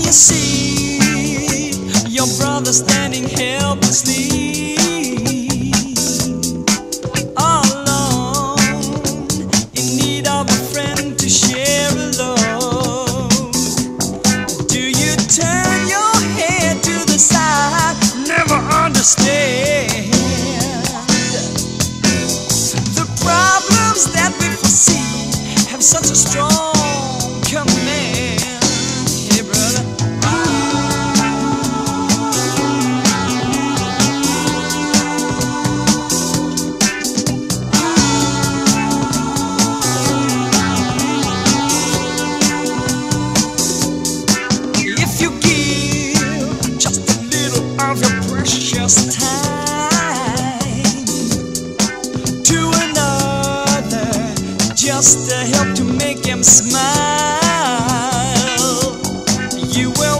you see your brother standing helplessly alone, in need of a friend to share a load? Do you turn your head to the side, never understand the problems that we foresee have such a strong command? Hey brother, if you give just a little of your precious time to another, just to help to make him smile, you will